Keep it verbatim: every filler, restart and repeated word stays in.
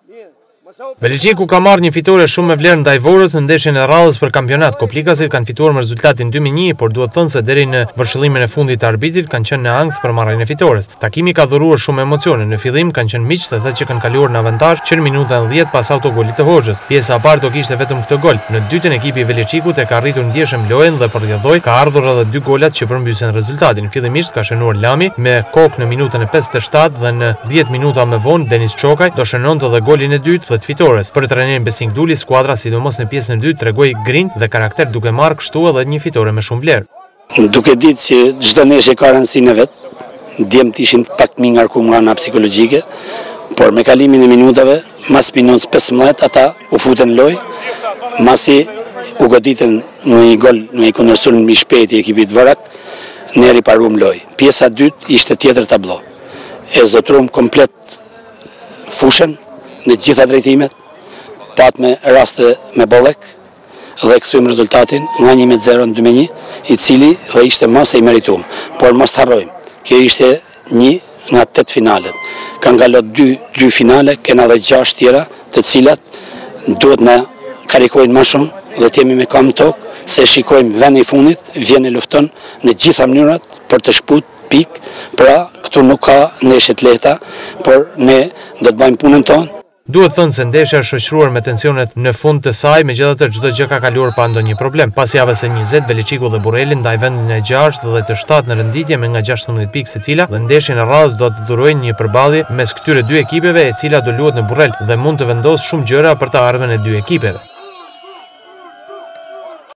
Beleqiku ka marrë një fitore shumë me vlerë ndaj Vorës në ndeshjen e radhës për kampionat. Koplikasit kanë fituar me rezultatin dy me një, por duhet thënë se deri në vërshëllimin e fundit të arbitrit kanë qenë në ankth për marrjen e fitores. Takimi ka dhuruar shumë emocione. Në fillim kanë qenë miq, ata që kanë kaluar në avantazh që në minutën e dhjetë pas autogolit të Hoxhës. Pjesa e parë do kishte vetëm këtë gol. Në dytën ekipi i Beleqikut e ka arritur ndjeshëm lojën dhe për rrjedhoj ka ardhur edhe dy golat që përmbysen rezultatin. Fillimisht ka shënuar Lami me kokë në minutën e pesëdhjetë e shtatë dhe në dhjetë minuta më vonë Denis Çokaj do shënonte edhe golin e dytë dhe të fitores. Për trenerin Besnik Duli, skuadra sidomos në pjesën e dytë tregoi grinj dhe karakter duke marrë kështu edhe një fitore me shumë vlerë. Duke ditë që çdo ndeshje ka rëndësinë e vet, djemt ishin pak më ngarku nga ana psikologjike, por me kalimin e minutave, mas minutës pesëmbëdhjetë ata u futën në lojë, masi u goditën në një gol, në një kundërshtim i shpejtë i ekipit Vorak, ne riparuam lojë. Pjesa e dytë ishte tjetër tablo. E zotruam komplet fushën në gjitha drejtimet, pat me raste me Bollek dhe kthyem rezultatin nga një me zero në dy me një, i cili dhe ishte mas e i merituar. Por mos të harrojmë, kjo ishte një nga tetë finalet. Kanë kalot dy, dy finale, kena dhe gjashtë tjera, të cilat duhet na karikojnë më shumë dhe të jemi me kam tokë, se shikojmë vendi i fundit, vjen e lufton në gjitha mënyrat për të shkput pikë, pra këtu nuk ka ndeshje të lehta, por ne do të bëjmë punën tonë. Duhet thënë se ndeshja është shoqëruar me tensionet në fund të saj, megjithatë çdo gjë ka kaluar pa ndonjë problem. Pas javës së njëzet, Beleqiku dhe Burreli ndaj vendin e gjashtë dhe të shtatë në renditje me nga gjashtëdhjetë pikë secila dhe ndeshjen e radhës do të dhurojnë një përballje mes këtyre dy ekipeve, e cila do luhet në Burrel dhe mund të vendosë shumë gjëra për të ardhmen e dy ekipeve.